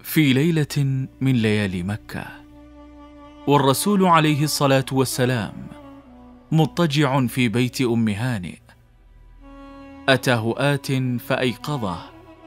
في ليلة من ليالي مكة، والرسول عليه الصلاة والسلام مضطجع في بيت أم هانئ، أتاه آت فأيقظه،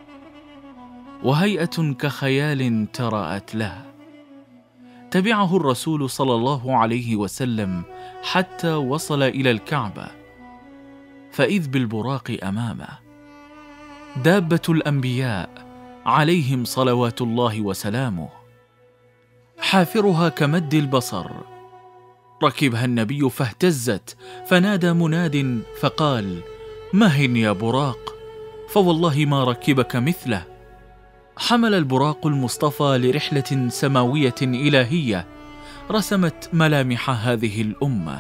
وهيئة كخيال تراءت له. تبعه الرسول صلى الله عليه وسلم حتى وصل إلى الكعبة، فإذ بالبراق أمامه، دابة الأنبياء عليهم صلوات الله وسلامه، حافرها كمد البصر. ركبها النبي فاهتزت، فنادى مناد فقال: مهن يا براق، فوالله ما ركبك مثله. حمل البراق المصطفى لرحلة سماوية إلهية رسمت ملامح هذه الأمة.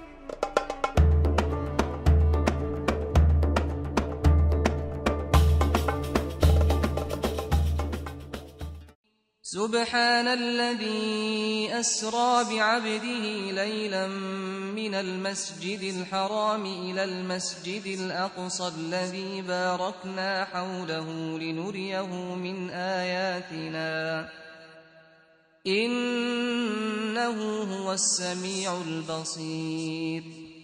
سبحان الذي أسرى بعبده ليلا من المسجد الحرام إلى المسجد الأقصى الذي باركنا حوله لنريه من آياتنا إنه هو السميع البصير.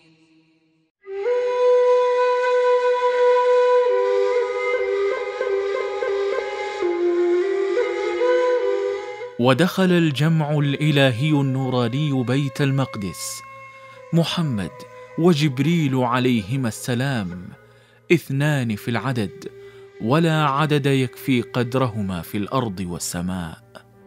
ودخل الجمع الإلهي النوراني بيت المقدس، محمد وجبريل عليهما السلام، 2 في العدد، ولا عدد يكفي قدرهما في الأرض والسماء.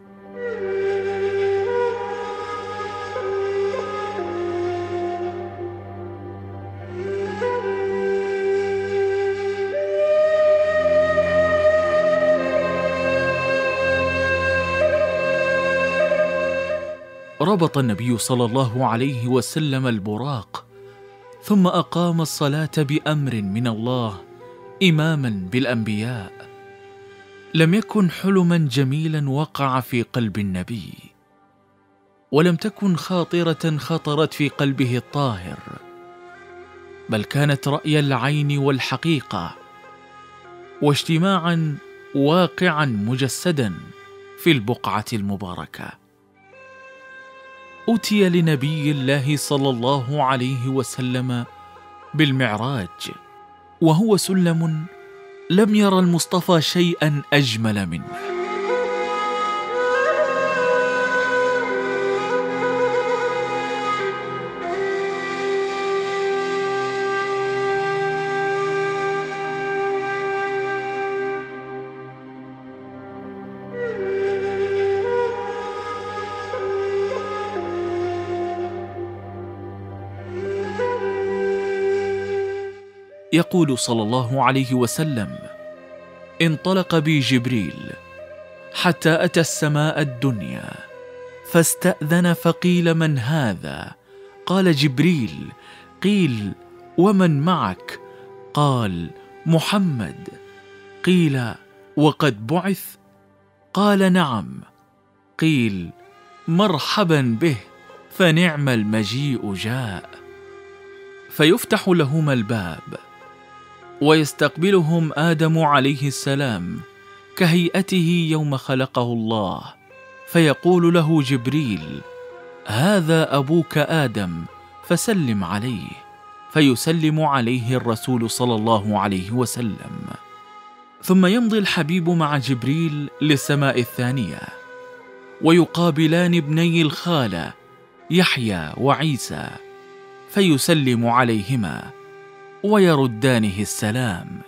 ربط النبي صلى الله عليه وسلم البراق، ثم أقام الصلاة بأمر من الله إماما بالأنبياء. لم يكن حلما جميلا وقع في قلب النبي، ولم تكن خاطرة خطرت في قلبه الطاهر، بل كانت رأي العين والحقيقة، واجتماعا واقعا مجسدا في البقعة المباركة. أتي لنبي الله صلى الله عليه وسلم بالمعراج، وهو سلم لم ير المصطفى شيئا أجمل منه. يقول صلى الله عليه وسلم: انطلق بي جبريل حتى أتى السماء الدنيا، فاستأذن فقيل: من هذا؟ قال: جبريل. قيل: ومن معك؟ قال: محمد. قيل: وقد بعث؟ قال: نعم. قيل: مرحبا به، فنعم المجيء جاء. فيفتح لهما الباب، ويستقبلهم آدم عليه السلام كهيئته يوم خلقه الله، فيقول له جبريل: هذا أبوك آدم، فسلم عليه. فيسلم عليه الرسول صلى الله عليه وسلم. ثم يمضي الحبيب مع جبريل للسماء الثانية، ويقابلان ابني الخالة يحيى وعيسى، فيسلم عليهما ويردانه السلام،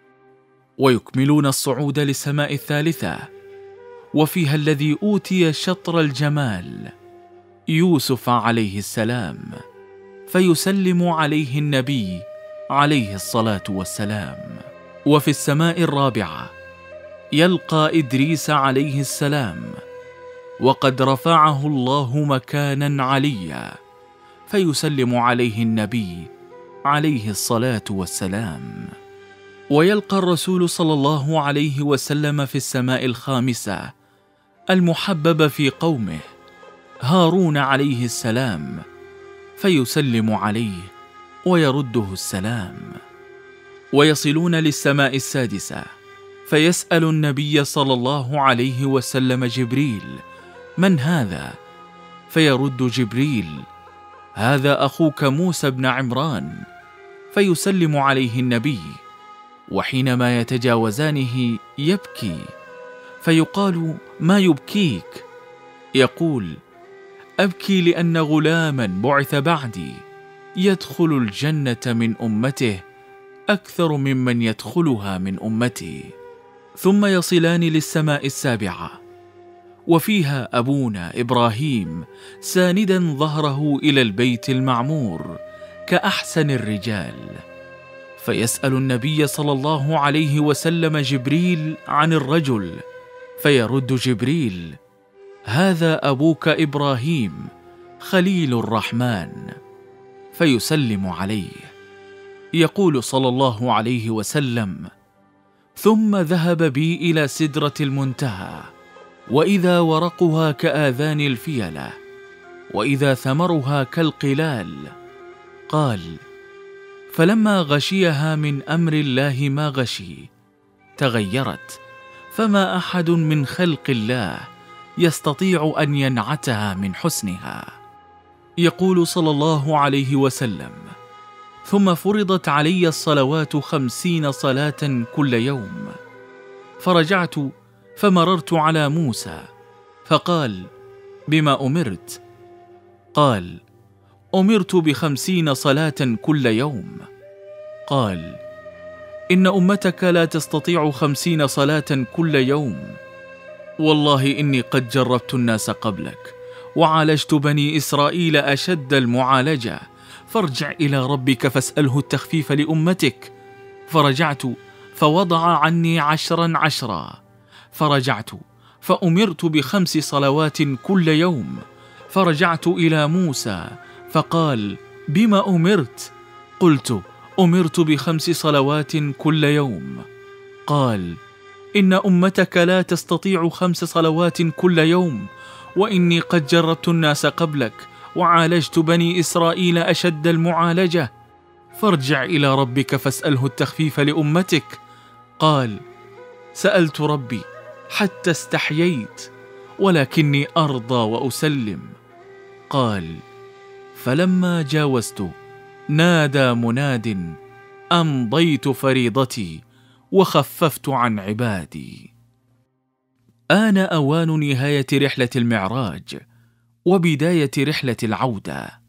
ويكملون الصعود للسماء الثالثة، وفيها الذي أوتي شطر الجمال يوسف عليه السلام، فيسلم عليه النبي عليه الصلاة والسلام. وفي السماء الرابعة يلقى إدريس عليه السلام، وقد رفعه الله مكانا عليا، فيسلم عليه النبي عليه الصلاة والسلام. ويلقى الرسول صلى الله عليه وسلم في السماء الخامسة المحبب في قومه هارون عليه السلام، فيسلم عليه ويرده السلام. ويصلون للسماء السادسة، فيسأل النبي صلى الله عليه وسلم جبريل: من هذا؟ فيرد جبريل: هذا أخوك موسى بن عمران. فيسلم عليه النبي، وحينما يتجاوزانه يبكي، فيقال: ما يبكيك؟ يقول: أبكي لأن غلاما بعث بعدي يدخل الجنة من أمته أكثر ممن يدخلها من أمتي. ثم يصلان للسماء السابعة، وفيها أبونا إبراهيم ساندا ظهره إلى البيت المعمور كأحسن الرجال. فيسأل النبي صلى الله عليه وسلم جبريل عن الرجل، فيرد جبريل: هذا أبوك إبراهيم خليل الرحمن. فيسلم عليه. يقول صلى الله عليه وسلم: ثم ذهب بي إلى سدرة المنتهى، وإذا ورقها كآذان الفيلة، وإذا ثمرها كالقلال. قال: فلما غشيها من أمر الله ما غشي تغيرت، فما أحد من خلق الله يستطيع أن ينعتها من حسنها. يقول صلى الله عليه وسلم: ثم فرضت علي الصلوات 50 صلاة كل يوم. فرجعت فمررت على موسى فقال: بما أمرت؟ قال: أمرت ب50 صلاة كل يوم. قال: إن أمتك لا تستطيع 50 صلاة كل يوم. والله إني قد جربت الناس قبلك وعالجت بني إسرائيل أشد المعالجة، فارجع إلى ربك فاسأله التخفيف لأمتك. فرجعت فوضع عني 10 فرجعت فأمرت ب5 صلوات كل يوم. فرجعت إلى موسى فقال: بما أمرت؟ قلت: أمرت ب5 صلوات كل يوم. قال: إن أمتك لا تستطيع 5 صلوات كل يوم، وإني قد جربت الناس قبلك وعالجت بني إسرائيل أشد المعالجة، فارجع إلى ربك فاسأله التخفيف لأمتك. قال: سألت ربي حتى استحييت، ولكني أرضى وأسلم. قال: فلما جاوزت نادى مناد: أمضيت فريضتي وخففت عن عبادي. آن أوان نهاية رحلة المعراج وبداية رحلة العودة.